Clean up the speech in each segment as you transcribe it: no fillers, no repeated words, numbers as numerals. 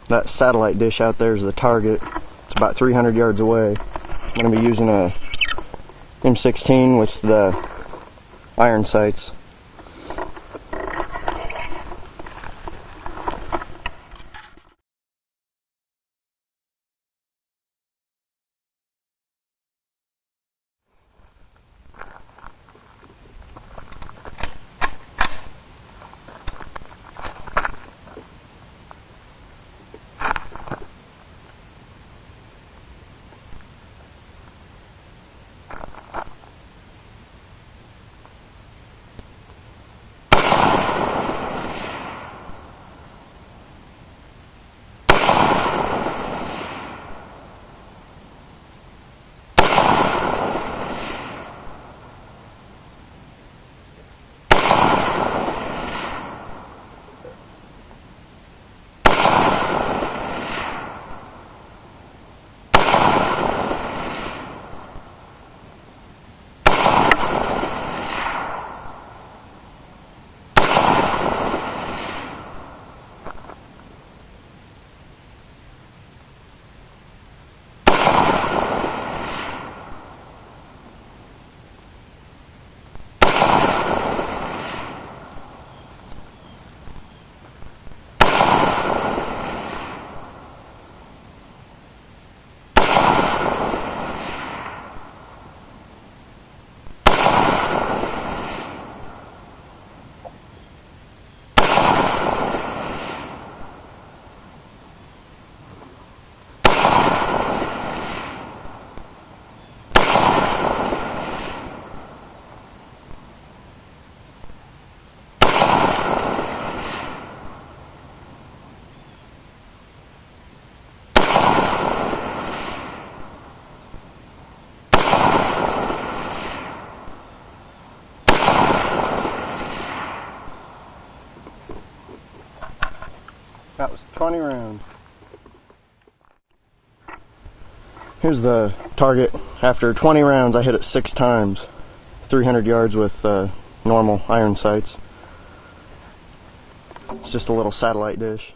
That satellite dish out there is the target. It's about 300 yards away. I'm going to be using a M-16 with the iron sights. That was 20 rounds. Here's the target. After 20 rounds, I hit it 6 times. 300 yards with normal iron sights. It's just a little satellite dish.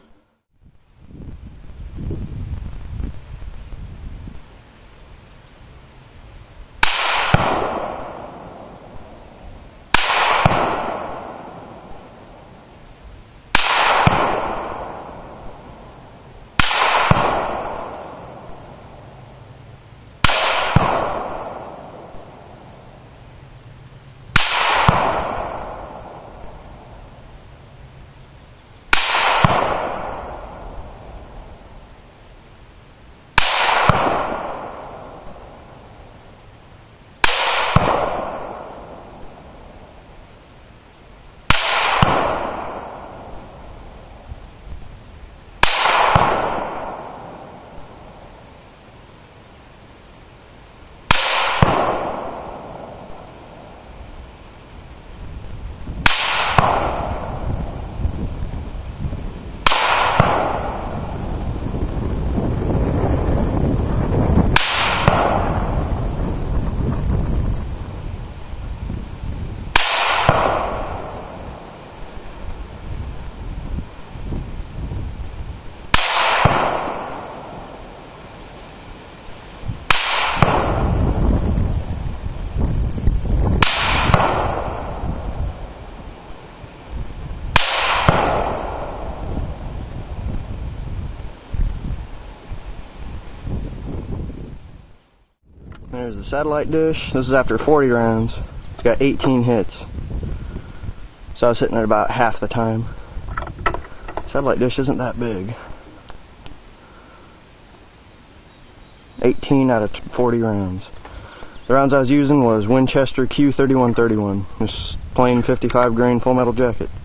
There's the satellite dish. This is after 40 rounds. It's got 18 hits. So I was hitting it about half the time. Satellite dish isn't that big. 18 out of 40 rounds. The rounds I was using was Winchester Q-3131. This plain 55 grain full metal jacket.